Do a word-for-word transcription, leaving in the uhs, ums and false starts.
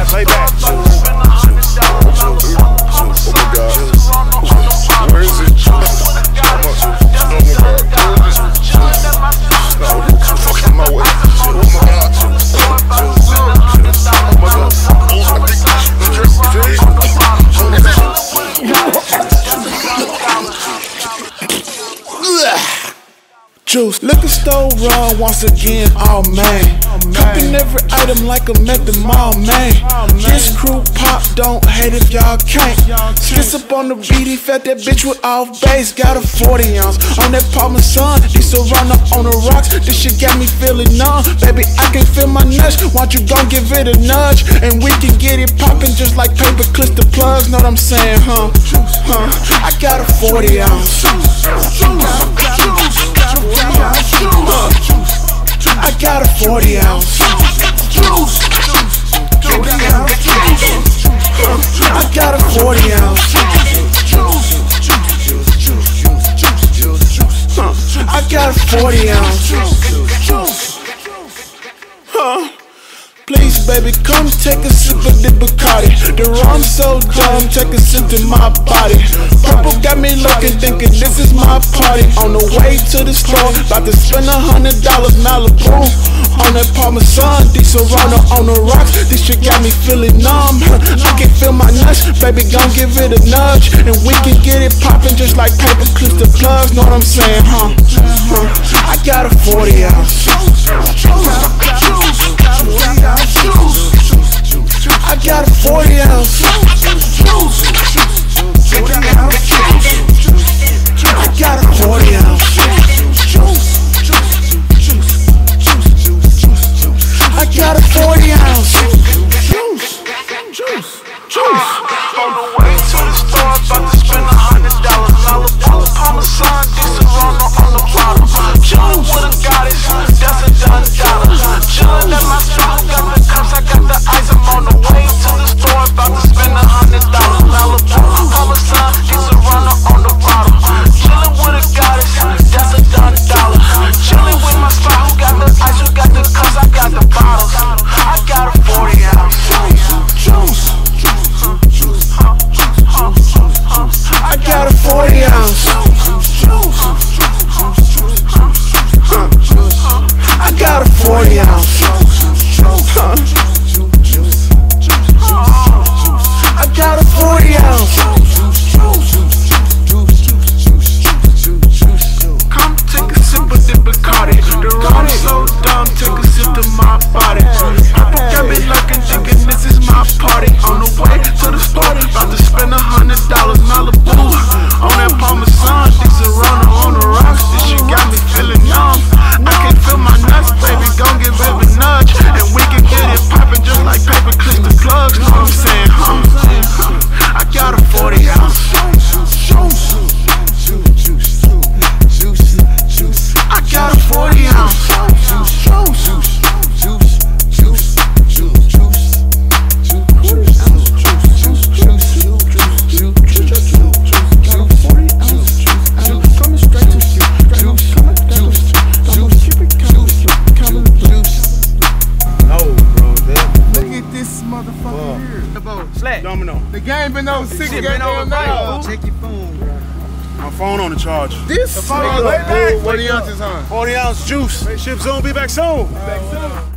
Lay back. Oh my God. Where is it? Oh my God. Fucking my way. Oh my God. Juice, liquor store run once again, oh man. Cupping every item like I'm at the mall, man. This crew pop, don't hate if y'all can't. Skits up on the beat, he fed that bitch with off base. Got a forty ounce on that Parmesan. This Serrano on the rocks, this shit got me feeling numb. Baby, I can feel my nuts, want you gon' give it a nudge. And we can get it poppin' just like paper clips to plugs, know what I'm saying, huh? Huh? I got a forty ounce. I got a forty ounce. I got a forty ounce. I got a forty ounce. Huh? Please, baby, come take a sip of the Bacardi. The rum so dumb, take a sip to my body. Purple got me looking, thinking this is my party. On the way to the store, about to spend a hundred dollars Malibu on that Parmesan. D Serrano on the rocks, this shit got me feeling numb. I can feel my nuts, baby, gon' give it a nudge. And we can get it poppin' just like paper clips to plugs, know what I'm saying, huh? huh? I got a forty ounce. I got a forty ounce. I got a forty ounce. I got a forty ounce. Juice, juice, juice. On the way to the store, about to spend a hundred dollars. Malibu, Parmesan, D Serrano on the bottom. Chillin' with a goddess, that's a done dollar. Chillin' at my spot, got the cups, I got the ice. I'm on the way to the store, about to spend a hundred dollars. Malibu, Parmesan, D Serrano on the bottom. Chillin' with a goddess, that's a done dollar. Chillin' with my spot, who got the ice, who got the cups, I got the bottles. I got a forty ounce. Juice. I got a forty ounce. I got a forty ounce. I got a forty ounce. Come take a sip of the Bacardi. The rum so dumb, take a sip to my body. Papa got me looking, thinking this is my party. On the way to the store, about to spend a hundred dollars Malibu on that Parmesan. D Serrano on the rocks, this shit got me feeling numb. I can feel my nuts, baby, gon' give it a nudge. And we can get it poppin' just like paper clips to plugs, know what I'm saying, huh? I got a forty ounce. I got a forty ounce. Domino. The game been on six goddamn now. Check your phone, bro. My phone on the charge. This? The phone, What are the ounces, huh? forty ounce juice. Ship soon, be back soon. Be back soon.